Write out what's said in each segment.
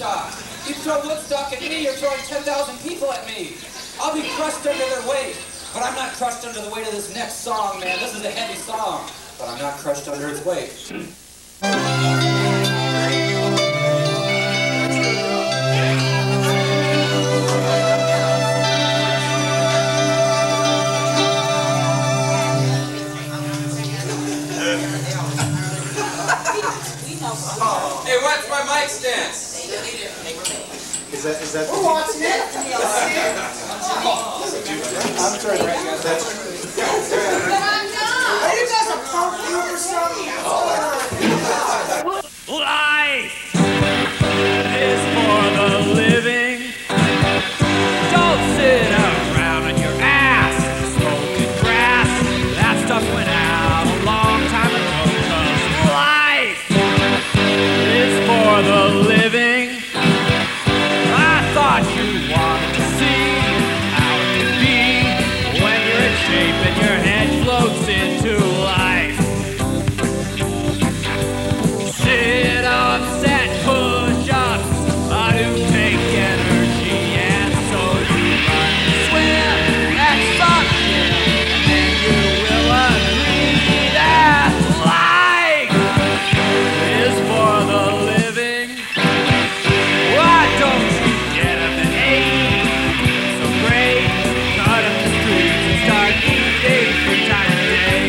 Woodstock. You throw Woodstock at me, you're throwing 10,000 people at me. I'll be crushed under their weight. But I'm not crushed under the weight of this next song, man. This is a heavy song. But I'm not crushed under its weight. Hey, watch my mic stand. Is that? We're watching it. I'm sorry, right? Are you guys a punk group or something? Life is for the living. Don't sit around on your ass smoking grass. That stuff went out a long time ago. 'Cause life is for the living. I thought you wanted to see how it could be when you're in shape and your head floats into life. Sit-ups and push-ups do take energy, and so you run, swim, and function, and you will agree that life is for the living. Why don't you get up at 8? So great, cut up the streets and start eating 3 times a day.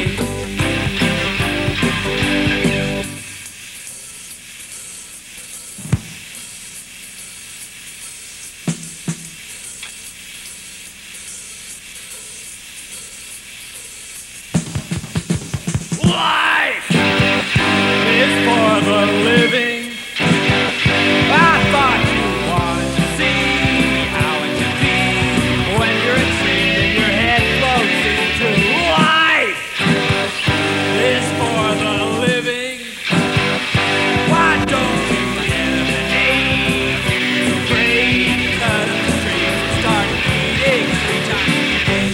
Life is for the living. I thought you wanted to see how it could be when you're in shape and your head floats into life is for the living. Why don't you get up at 8? So great, cut up the streets and start eating 3 times a day.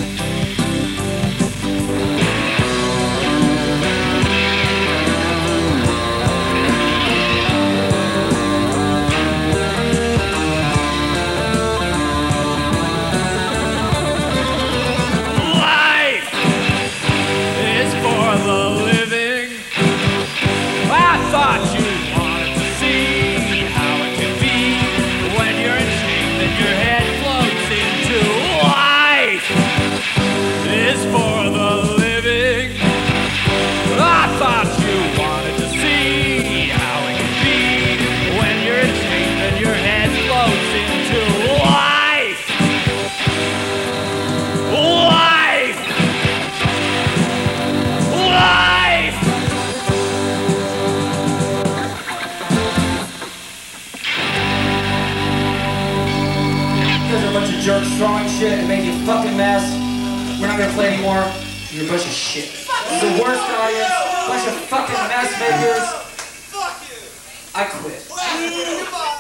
Life is for the living. I thought you wanted to see how it could be when you're in shape and your head floats into life is for the living. I thought you wanted to see how it could be when you're in shape and your head floats into life. Life! Life! You guys are a bunch of jerks throwing shit and making a fucking mess. We're not gonna play anymore. You're a bunch of shit. This is the worst audience. Bunch of fucking mess makers. Fuck you. I quit. Goodbye.